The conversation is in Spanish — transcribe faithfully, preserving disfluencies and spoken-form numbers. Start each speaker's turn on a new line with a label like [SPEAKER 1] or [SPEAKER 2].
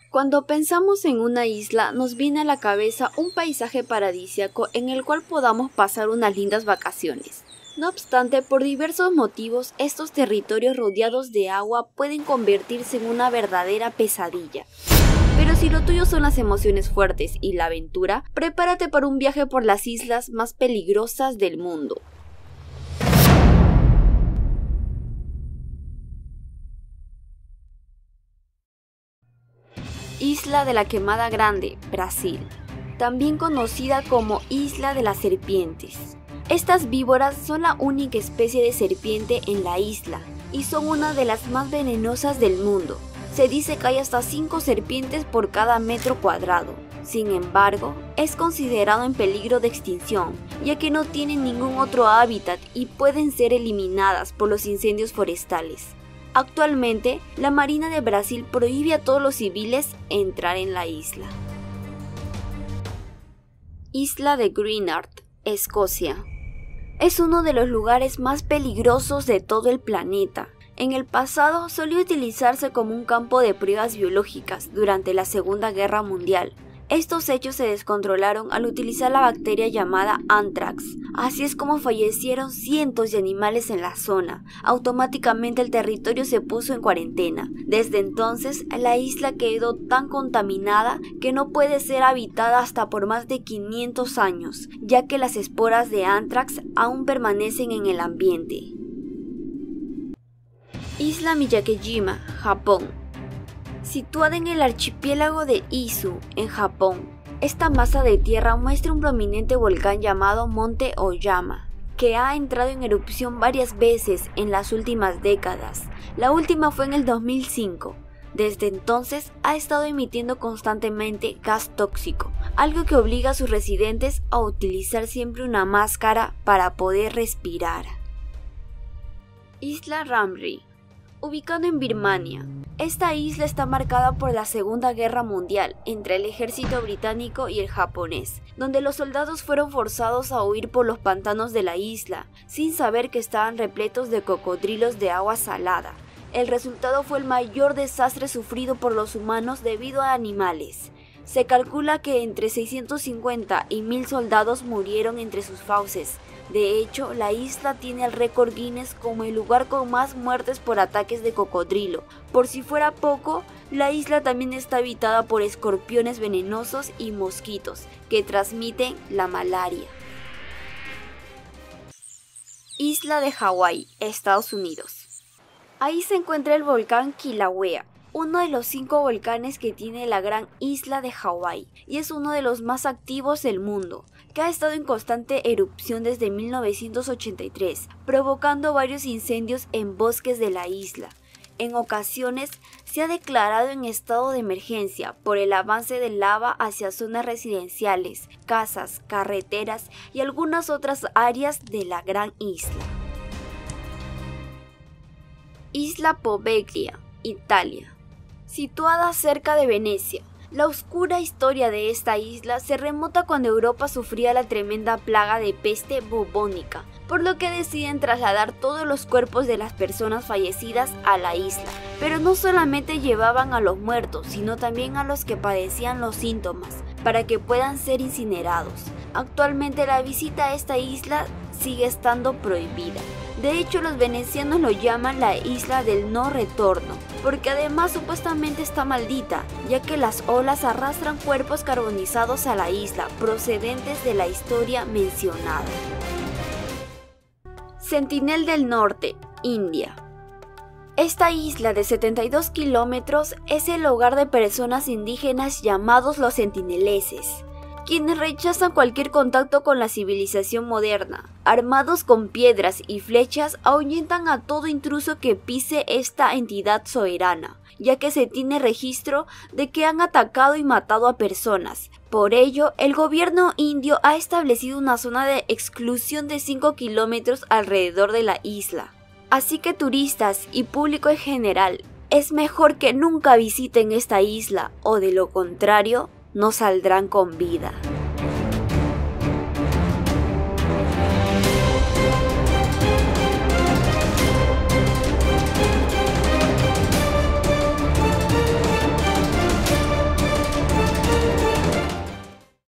[SPEAKER 1] Cuando pensamos en una isla, nos viene a la cabeza un paisaje paradisíaco en el cual podamos pasar unas lindas vacaciones. No obstante, por diversos motivos, estos territorios rodeados de agua pueden convertirse en una verdadera pesadilla. Pero si lo tuyo son las emociones fuertes y la aventura, prepárate para un viaje por las islas más peligrosas del mundo. Isla de la Queimada Grande, Brasil, también conocida como Isla de las Serpientes. Estas víboras son la única especie de serpiente en la isla y son una de las más venenosas del mundo. Se dice que hay hasta cinco serpientes por cada metro cuadrado. Sin embargo, es considerado en peligro de extinción, ya que no tienen ningún otro hábitat y pueden ser eliminadas por los incendios forestales. Actualmente, la Marina de Brasil prohíbe a todos los civiles entrar en la isla. Isla de Greenard, Escocia. Es uno de los lugares más peligrosos de todo el planeta. En el pasado solía utilizarse como un campo de pruebas biológicas durante la Segunda Guerra Mundial. Estos hechos se descontrolaron al utilizar la bacteria llamada Anthrax. Así es como fallecieron cientos de animales en la zona. Automáticamente el territorio se puso en cuarentena. Desde entonces, la isla quedó tan contaminada que no puede ser habitada hasta por más de quinientos años, ya que las esporas de Anthrax aún permanecen en el ambiente. Isla Miyakejima, Japón. Situada en el archipiélago de Izu, en Japón, esta masa de tierra muestra un prominente volcán llamado Monte Oyama, que ha entrado en erupción varias veces en las últimas décadas. La última fue en el dos mil cinco. Desde entonces ha estado emitiendo constantemente gas tóxico, algo que obliga a sus residentes a utilizar siempre una máscara para poder respirar. Isla Ramri. Ubicado en Birmania, esta isla está marcada por la Segunda Guerra Mundial entre el ejército británico y el japonés, donde los soldados fueron forzados a huir por los pantanos de la isla, sin saber que estaban repletos de cocodrilos de agua salada. El resultado fue el mayor desastre sufrido por los humanos debido a animales. Se calcula que entre seiscientos cincuenta y mil soldados murieron entre sus fauces. De hecho, la isla tiene el récord Guinness como el lugar con más muertes por ataques de cocodrilo. Por si fuera poco, la isla también está habitada por escorpiones venenosos y mosquitos que transmiten la malaria. Isla de Hawái, Estados Unidos. Ahí se encuentra el volcán Kilauea, uno de los cinco volcanes que tiene la gran isla de Hawái, y es uno de los más activos del mundo, que ha estado en constante erupción desde mil novecientos ochenta y tres, provocando varios incendios en bosques de la isla. En ocasiones se ha declarado en estado de emergencia por el avance de lava hacia zonas residenciales, casas, carreteras y algunas otras áreas de la gran isla. Isla Poveglia, Italia. Situada cerca de Venecia, la oscura historia de esta isla se remonta cuando Europa sufría la tremenda plaga de peste bubónica, por lo que deciden trasladar todos los cuerpos de las personas fallecidas a la isla. Pero no solamente llevaban a los muertos, sino también a los que padecían los síntomas, para que puedan ser incinerados. Actualmente la visita a esta isla sigue estando prohibida. De hecho, los venecianos lo llaman la isla del no retorno, porque además supuestamente está maldita, ya que las olas arrastran cuerpos carbonizados a la isla, procedentes de la historia mencionada. Sentinel del Norte, India. Esta isla de setenta y dos kilómetros es el hogar de personas indígenas llamados los sentineleses, quienes rechazan cualquier contacto con la civilización moderna. Armados con piedras y flechas, ahuyentan a todo intruso que pise esta entidad soberana, ya que se tiene registro de que han atacado y matado a personas. Por ello, el gobierno indio ha establecido una zona de exclusión de cinco kilómetros alrededor de la isla. Así que turistas y público en general, es mejor que nunca visiten esta isla, o de lo contrario, no saldrán con vida.